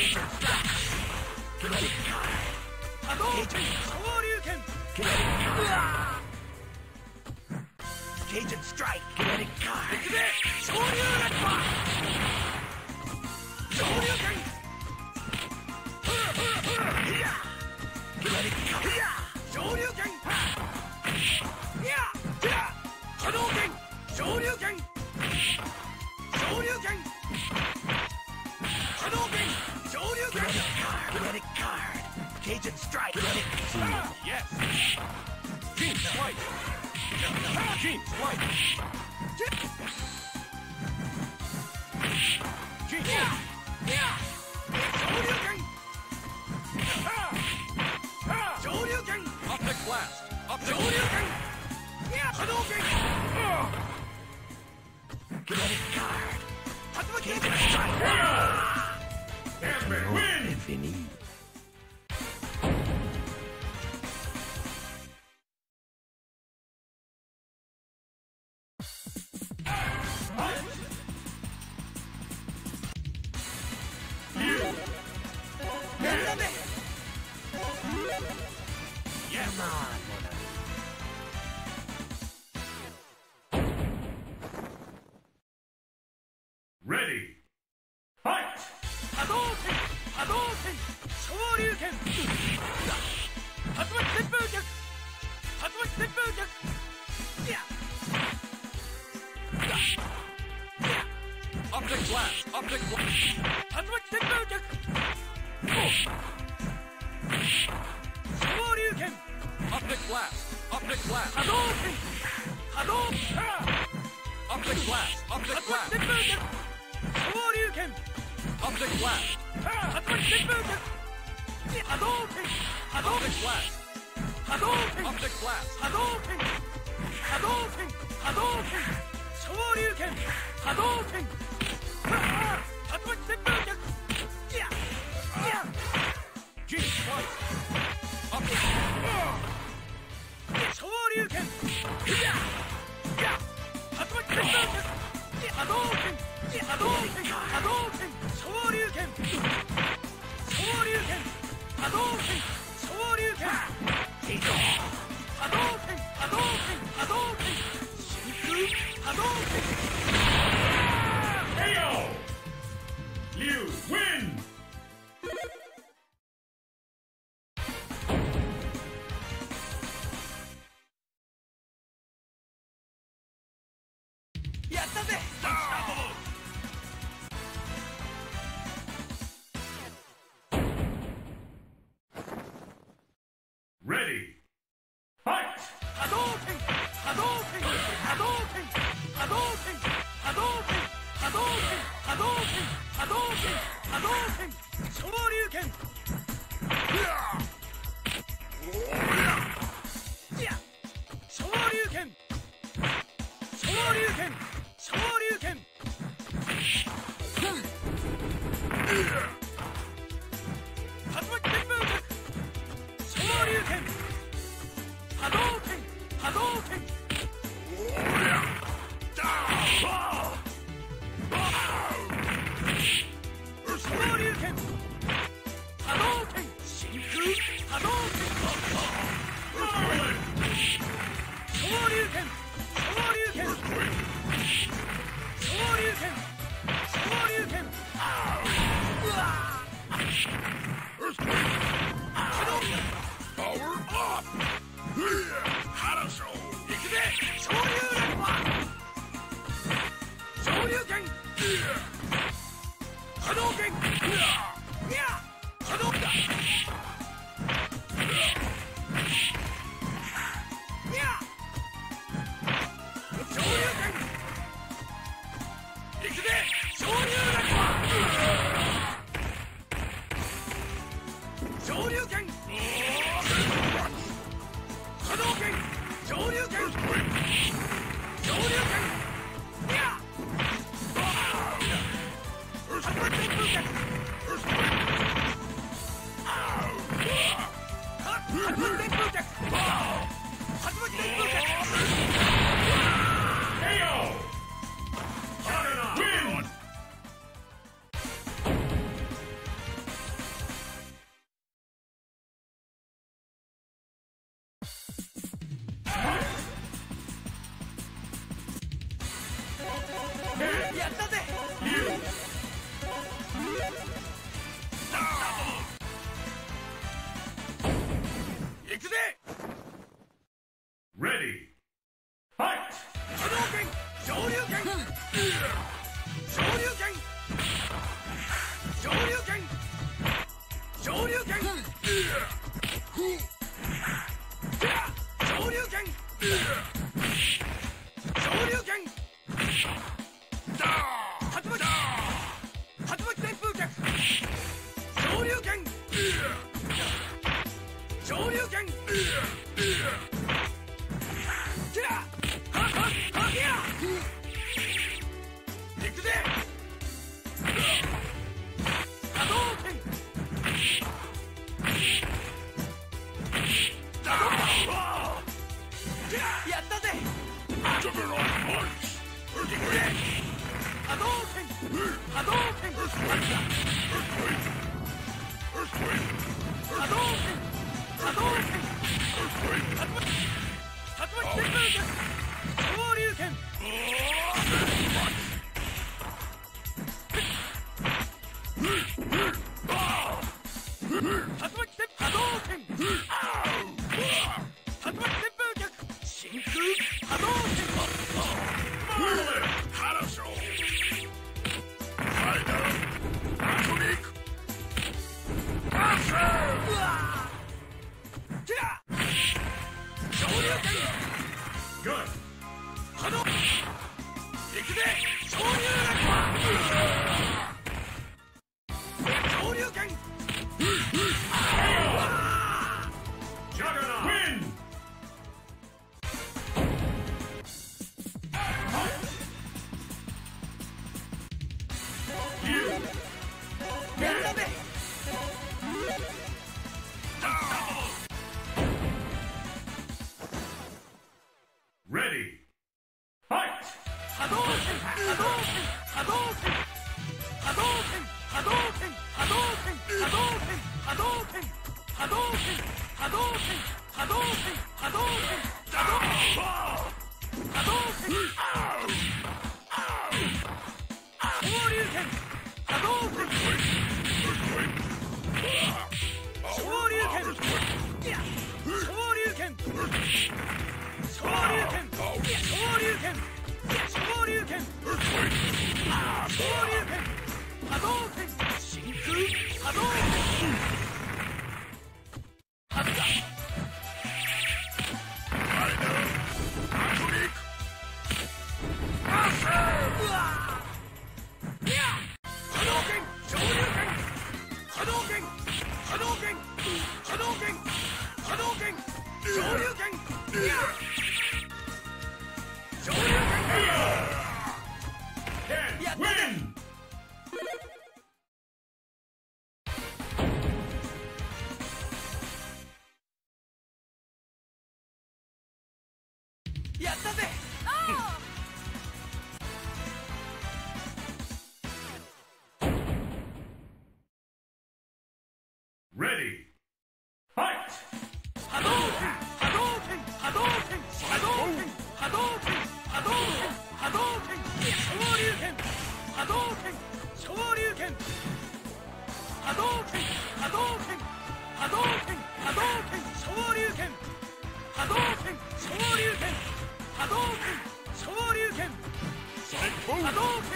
Cajun strike! Kinetic card! Shoryuken! Shoryuken! Kinetic card! Shoryuken! Hadouken! Shoryuken! Shoryuken! Hadouken! Shoryuken! Kinetic card! Cajun strike! Kinetic card! Yes. Team strike. Team strike. Team strike. Shoryuken! Optic blast. Optic Shoryuken! Hadouken! Kinetic card! Cajun strike! Capcom win! Infinite. Come on, Mona. Ready! Fight! Hadouken! Hadouken! Shoryuken! Hadouken! Senpoujaku! Hadouken! Senpoujaku! Optic blast. Optic blast. Hadouken! Senpoujaku! Shoryuken! Optic blast. Optic blast. Hadouken! Hadouken! Optic blast. Optic Hadouken! blast. Senpoujaku! Shoryuken! Optic blast. Hadouken! Senpoujaku! Hadouken! Optic Hadouken! blast. Hadouken! Optic blast. Hadouken! Hadouken! Hadouken! Shoryuken! Hadouken! Hadouken! Senpoujaku! Team strike. Optic. Shoryuken! Hadouken! Senpoujaku! Hadouken! Hadouken! Hadouken! Shoryuken! Shoryuken! Hadouken! Shoryuken! Hadouken! Hadouken! Hadouken! Shinku! Hadouken! KO! You win! Yatta ze! Ready! Fight! Hadouken! Hadouken! Hadouken! Hadouken! Hadouken! Hadouken! Hadouken! Hadouken! Hadouken! Shoryuken! Shoryuken! Shoryuken! Shoryuken! Hadouken! Senpoujaku! Shoryuken! Hadouken! Hadouken! Shoryuken! Hadouken! Shinku! Hadouken! Shoryuken! Shoryuken! Shoryuken! Shoryuken! やったぜ。行くぜ。 Ready. Fight! 波動拳、昇竜拳、昇竜拳、昇竜拳、昇竜拳、昇竜拳、昇竜拳、竜巻、竜巻旋風脚、昇竜拳、昇竜拳、行くぜ。波動拳、やったぜ。行くぜ。波動拳、波動拳、波動拳、波動拳、竜巻旋風脚、昇竜拳、竜巻旋波動拳、竜巻旋風脚、真空波動拳、ハラショー、ファイナルアトミックパーセー、昇竜拳、 Good. 波動、行くぜ。昇竜拳、昇竜拳、 Juggernaut. Win. You. やったぜ。 Ready. Fight! 波動拳、波動拳、波動拳、波動拳、波動拳、波動拳、波動拳、波動拳、波動拳、波動拳、波動拳、波動拳、波動拳、昇竜拳、波動拳、昇竜拳、昇竜拳、昇竜拳、昇竜拳、昇竜拳、昇竜拳、波動拳、真空波動拳、はずだ。ファイナルアトミックパーセー、波動拳、昇竜拳、波動拳、波動拳、波動拳、波動拳、昇竜拳、昇竜拳、やったぜ。 Win. やったぜ。 Ready. Fight! 波動拳、波動拳、波動拳、波動拳、波動拳、波動拳、波動拳、昇竜拳、波動拳、昇竜拳、波動拳、波動拳、波動拳、波動拳、昇竜拳、波動拳、昇竜拳、波動拳、昇竜拳、波動拳、波動拳、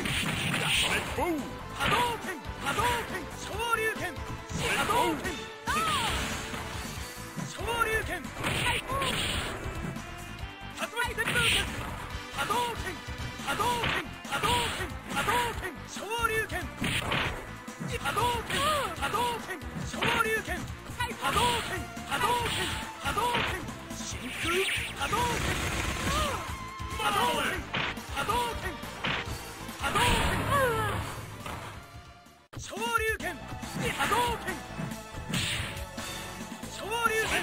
波動拳、昇竜拳、波動拳、昇竜拳、竜巻旋風脚、波動拳、波動拳、波動拳、波動拳、昇竜拳、波動拳、波動拳、昇竜拳、波動拳、波動拳、波動拳、真空波動拳、波動拳、波動拳、波動拳、昇竜拳、波動拳、昇竜拳、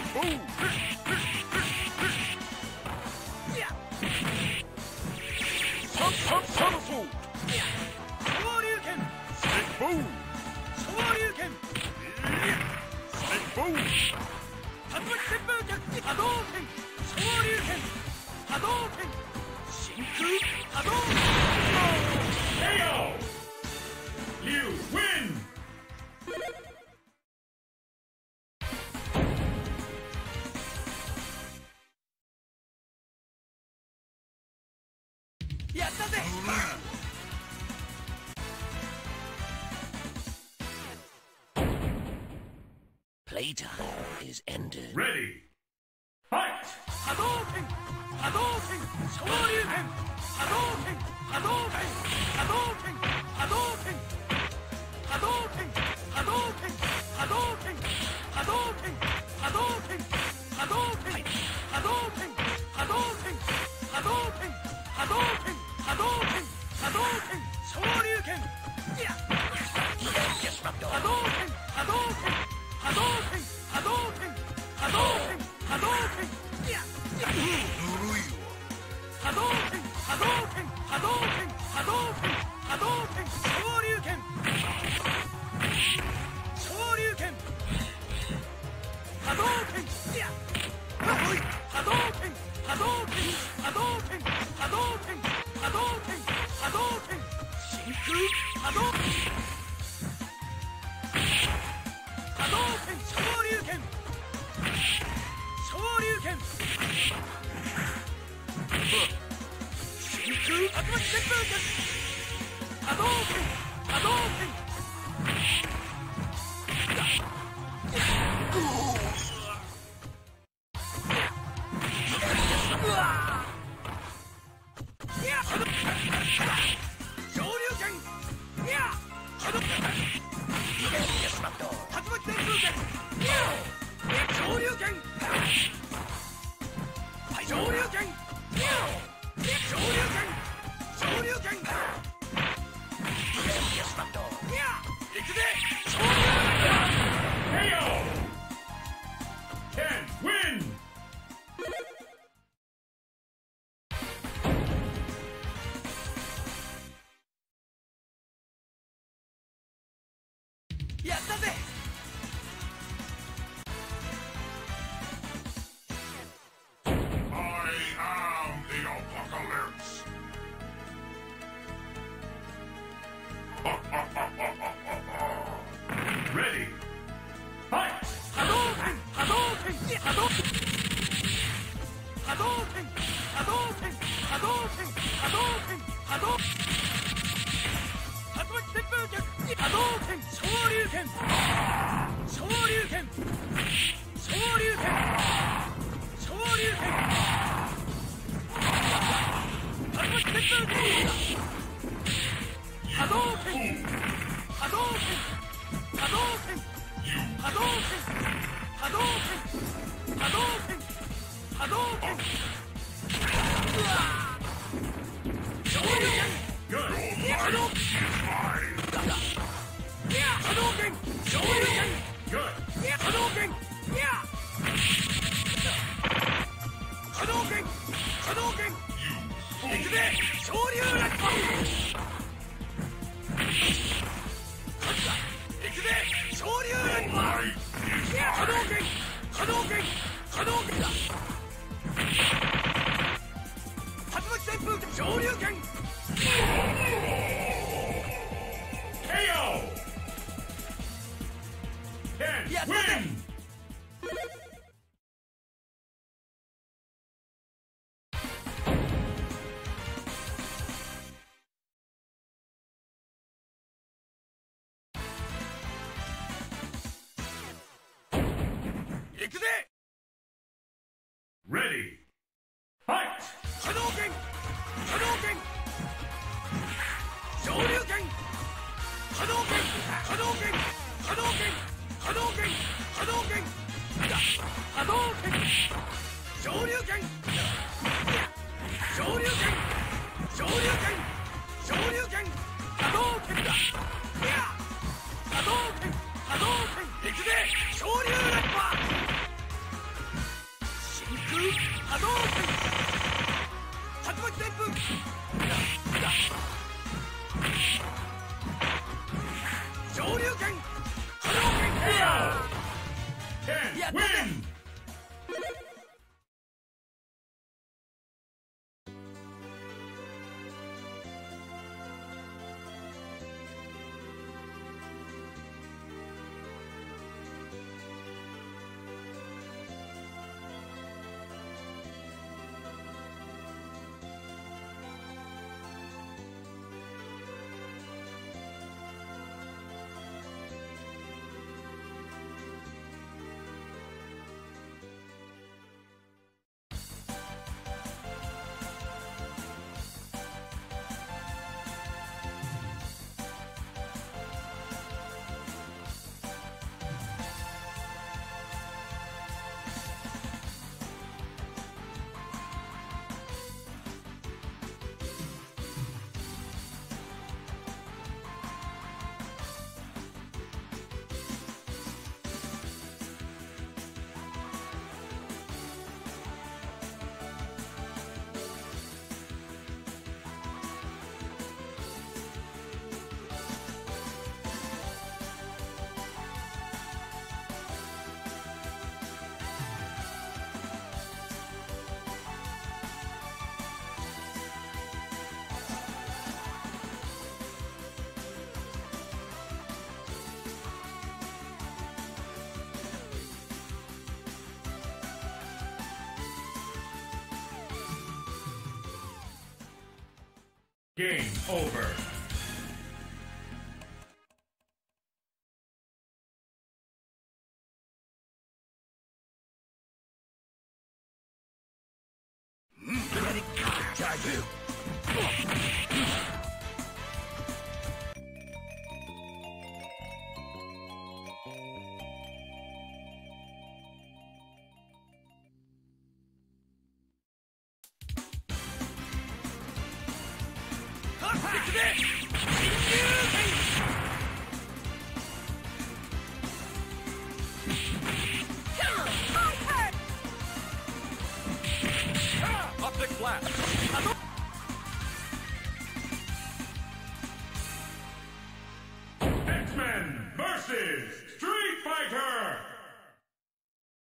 竜巻旋風脚、波動拳、昇竜拳、波動拳、真空波動拳。 KO! You win! Playtime is ended. Ready! Fight! 波動拳波動拳昇竜拳波動拳波動拳波動拳波動拳波動拳波動拳波動拳波動拳波動拳波動拳波動拳波動拳波動拳波動拳波動拳波動拳昇竜拳波動拳波動拳波動拳波動拳波動拳波動拳波動拳波動拳波動拳波動拳波動拳昇竜拳昇竜拳波動拳波動拳波動拳波動拳波動拳波動拳波動拳真空波動波動拳昇竜拳昇竜拳真空悪魔旋風拳波動拳波動拳昇竜拳波動拳竜巻旋風拳昇竜拳昇竜拳昇竜拳昇竜拳行くぜ昇竜 KO! Can win! 拳やったぜ I am the apocalypse! Ready! Fight! 波動拳波動拳波動拳波動拳波動拳波動拳波動拳波動竜巻旋風拳波動拳昇竜拳昇竜拳昇竜拳昇竜拳竜巻旋風拳波動拳波動拳波動拳波動拳波動拳波動拳波動拳昇竜拳 Good! 波動 Mine! 波動拳昇竜拳 Good! 波動拳波動拳波動拳行くぜ昇竜ラッパ行くぜ昇竜ラッパ Light is 波動 mine! 拳波動拳波動拳竜巻旋風拳昇竜拳 KO! Can Yeah, win! 行くぜ Ready! Fight! 波動拳波動拳昇竜拳波動拳波動拳波動拳波動拳波動拳波動拳昇竜拳昇竜拳昇竜拳昇竜拳波動拳波動拳波動拳行くぜ昇竜ラッパ真空波動拳竜巻旋風昇竜拳波動拳 KO! Yeah, Can win! Game over. Optic blast.